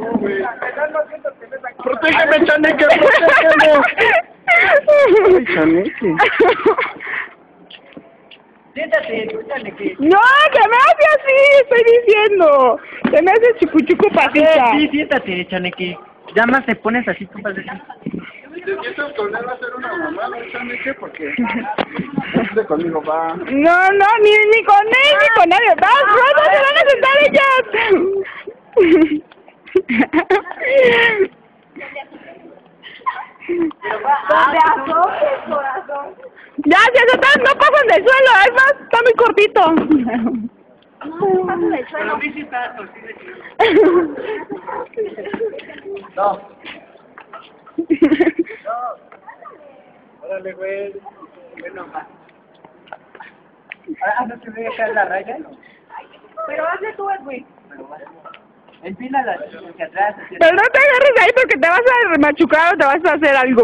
Protégeme, Chaneque, protégeme. Ay, Chaneque. Siéntate, Chaneque. No, se me hace así, estoy diciendo. Se me hace chucuchuco patita. Sí, siéntate, Chaneque. Ya más te pones así, compadre. Te sientes con él a hacer una mamada, Chaneque, porque este conmigo va. No, ni con él, ni con nadie. ¡Vas, Rosa, se van a sentar ellas! Corazón. Ya, no pasan del suelo, además está muy cortito. No pasan del suelo. Pero sí está torcido. No. Órale, güey. Bueno, más. Ah, no se ve acá en la raya, ¿no? Pero hazle tú, güey. Empínala hacia atrás. Pero no te agarres de ahí porque te vas a machucar o te vas a hacer algo.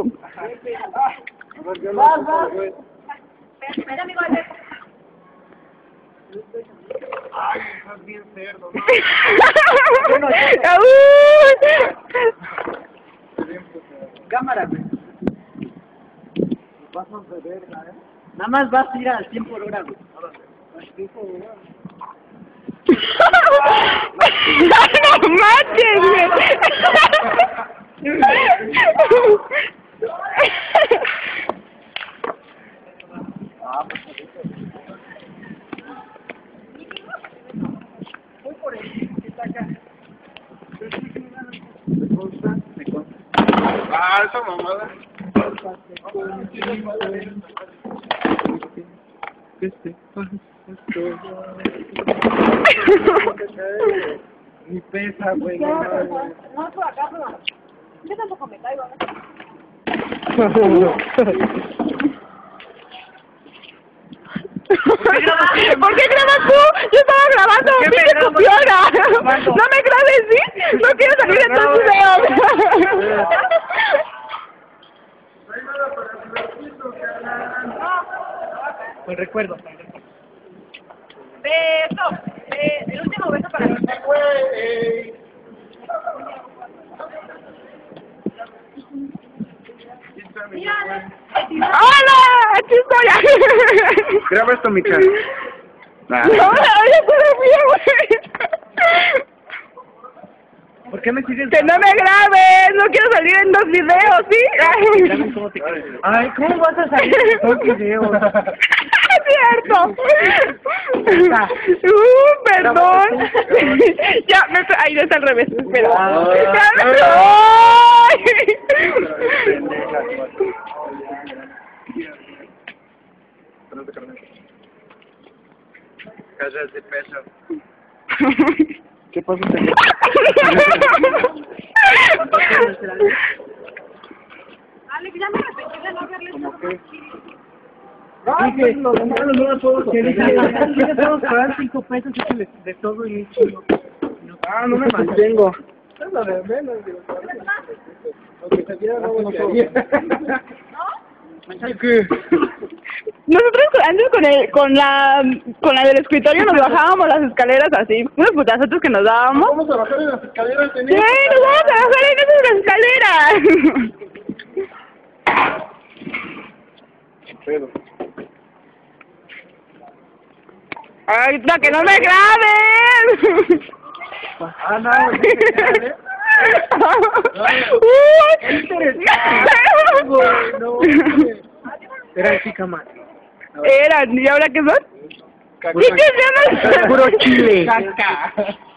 Vas. Espera, amigo, Ay, estás bien cerdo, ¿no? Bueno, cámara, güey. Vas a verga, ¿eh? Nada más vas a ir al 100 por hora, güey. No manches, güey. Ah, esa mamada. Ni pesa, güey. no, por acá, no. Yo tampoco me caigo, ¿Por qué grabas tú? Yo estaba grabando, pinche copiona. No me grabes, ¿sí? No quiero salir en tus videos. Con recuerdo. Beso. El último beso para mí. ¡Hola! ¡Aquí estoy! Graba esto, Micha. ¡No, ya todavía, güey! ¿Por qué me sigues? ¡Que no me grabes! ¡No quiero salir en 2 videos, ¿sí? ¿Cómo te crees? Ay, ¿cómo vas a salir en 2 videos? ¡Cierto! Perdón. Ya, ahí está al revés. Espera. ¡Ya me Calles de peso. voy! ¿Qué pasa? Alex, ya me arrepentí de no haberle hecho. Dije, no puedo ¿quieres pagar 5 pesos de todo y chido? Ah, no me mantengo. Es lo de menos, digo. Aunque se viera, no me quedaría. Nosotros antes con la del escritorio nos bajábamos las escaleras así, unos putazos que nos dábamos. Vamos a bajar en las escaleras, Sí, nos vamos a bajar en esas escaleras. Pero. Ay, no, que no me grabes. Ah, no, No, era chica más. Eran, ¿y ahora qué son? ¿Y qué se llama? Puro chile. Caca.